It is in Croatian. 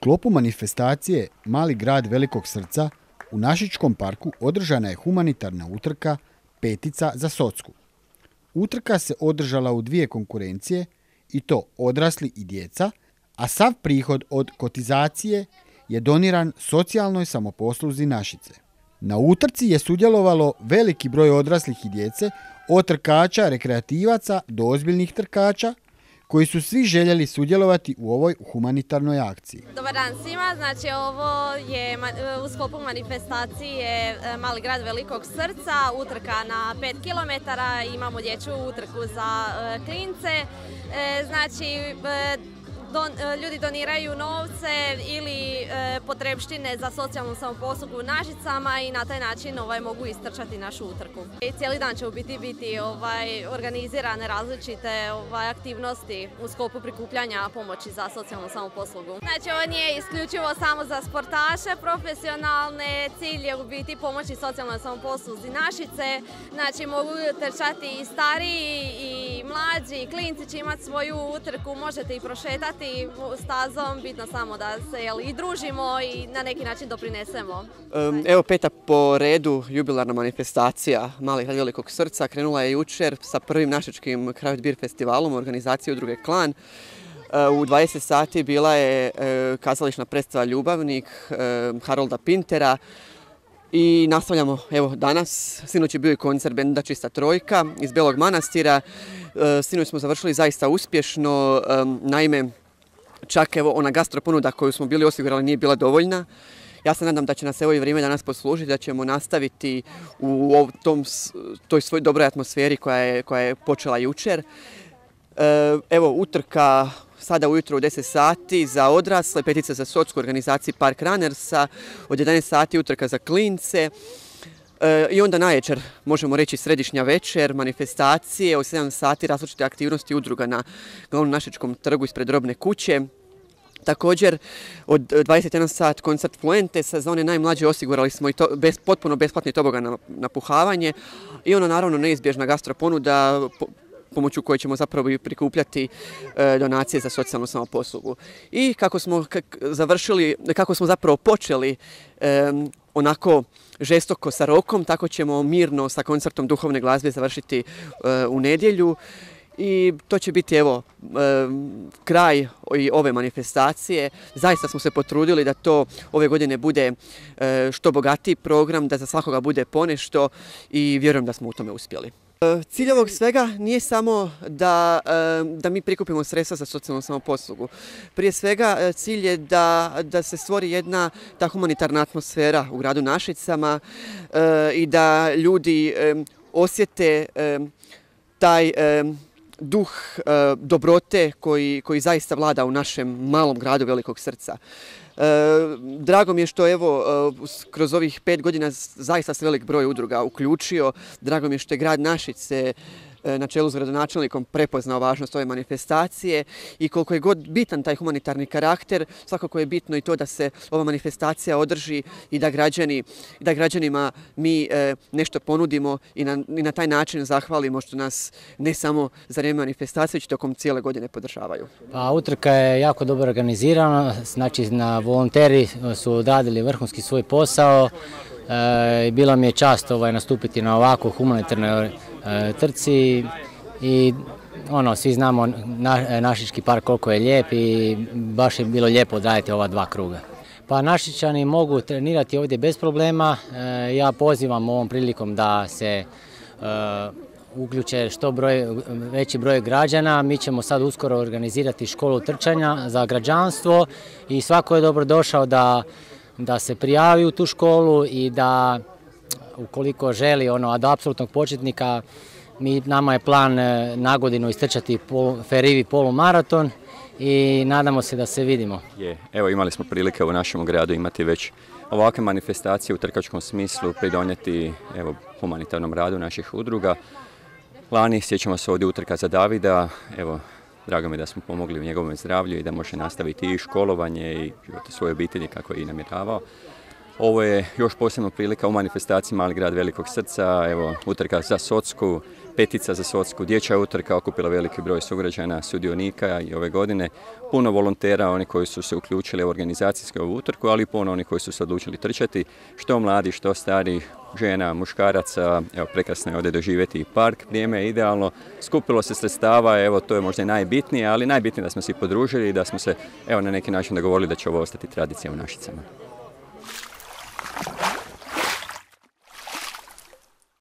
sklopu manifestacije Mali grad velikog srca u Našičkom parku održana je humanitarna utrka Petica za Socku. Utrka se održala u 2 konkurencije, i to odrasli i djeca, a sav prihod od kotizacije je doniran socijalnoj samoposluzi Našice. Na utrci je sudjelovalo veliki broj odraslih i djece, od trkača, rekreativaca do ozbiljnih trkača, koji su svi željeli sudjelovati u ovoj humanitarnoj akciji. Dobar dan svima, znači ovo je u sklopu manifestacije Mali grad velikog srca, utrka na 5 km, imamo dječju utrku za klince, znači ljudi doniraju novce ili potrepštine za socijalnu samoposlugu u Našicama i na taj način mogu istrčati našu utrku. Cijeli dan će u biti organizirane različite aktivnosti u sklopu prikupljanja pomoći za socijalnu samoposlugu. Znači ovo nije isključivo samo za sportaše profesionalne, cilj je u biti pomoći socijalnoj samoposluzi Našice, znači mogu trčati i stariji i mlađi, i klinci će imati svoju utrku, možete i prošetati stazom, bitno samo da se i družimo i na neki način doprinesemo. Evo 5. po redu jubilarna manifestacija Mali grad velikog srca krenula je jučer sa prvim našičkim Craft Beer festivalom u organizaciji udruge Klan. U 20 sati bila je kazališna predstava Ljubavnik Harolda Pintera i nastavljamo evo danas. Sinoć je bio i koncert benda Čista trojka iz Belog Manastira. Sinoć smo završili zaista uspješno, naime čak evo ona gastro ponuda koju smo bili osigurali nije bila dovoljna. Ja se nadam da će nas evo i vrijeme danas poslužiti, da ćemo nastaviti u toj svoj dobroj atmosferi koja je počela jučer. Evo utrka sada ujutro u 10 sati za odrasle, Petica za Socku u organizaciji Park Runnersa, od 11 sati utrka za klince. I onda navečer, možemo reći središnja večer, manifestacije, od 7 sati različite aktivnosti udruga na glavnom Našičkom trgu ispred Robne kuće. Također od 21 sat koncert Fuentesa, za one najmlađe osigurali smo i to potpuno besplatni tobogan napuhavanje i ono naravno neizbježna gastro ponuda pomoću koje ćemo zapravo i prikupljati donacije za socijalnu samoposlugu. I kako smo zapravo počeli onako žestoko sa rokom, tako ćemo mirno sa koncertom duhovne glazbe završiti u nedjelju. I to će biti evo kraj ove manifestacije. Zaista smo se potrudili da to ove godine bude što bogatiji program, da za svakoga bude ponešto i vjerujem da smo u tome uspjeli. Cilj ovog svega nije samo da mi prikupimo sredstva za socijalnu samoposlugu. Prije svega cilj je da se stvori jedna ta humanitarna atmosfera u gradu Našicama i da ljudi osjete taj duh dobrote koji zaista vlada u našem malom gradu velikog srca. Drago mi je što evo kroz ovih 5 godina zaista se velik broj udruga uključio. Drago mi je što je grad Našice na čelu s gradonačelnikom prepoznao važnost ove manifestacije i koliko je god bitan taj humanitarni karakter, svakako je bitno i to da se ova manifestacija održi i da građanima mi nešto ponudimo i na taj način zahvalimo što nas ne samo za vrijeme manifestacije, već tokom cijele godine podržavaju. Pa utrka je jako dobro organizirana, znači volonteri su odradili vrhunski svoj posao. Bila mi je čast nastupiti na ovako humanitarnoj trci i svi znamo Našički park koliko je lijep i baš je bilo lijepo odraditi ova 2 kruga. Pa Našičani mogu trenirati ovdje bez problema. Ja pozivam ovom prilikom da se uključe veći broj građana. Mi ćemo sad uskoro organizirati školu trčanja za građanstvo i svako je dobrodošao da se prijavi u tu školu i da ukoliko želi od apsolutnog početnika, nama je plan na godinu istrčati Ferivi polumaraton i nadamo se da se vidimo. Evo imali smo prilike u našem gradu imati već ovakve manifestacije u trkačkom smislu, pridonijeti humanitarnom radu naših udruga. Lani sjećamo se ovdje utrka za Davida, evo drago mi je da smo pomogli u njegovom zdravlju i da može nastaviti i školovanje i život svoje obitelji kako je i namjeravao. Ovo je još posebna prilika u manifestaciji Mali grad velikog srca, evo utrka za Socku, petica za Socku, dječja utrka okupila veliki broj sugrađana, sudionika i ove godine puno volontera, oni koji su se uključili u organizacijsku ovu utrku, ali i puno oni koji su se odlučili trčati, što mladi, što stari, žena, muškaraca. Evo, prekrasno je ovdje doživjeti park, vrijeme je idealno, skupilo se sredstava, evo to je možda i najbitnije, ali najbitnije da smo se podružili i da smo se evo na neki način dogovorili da će ovo ostati tradicija u Našicama.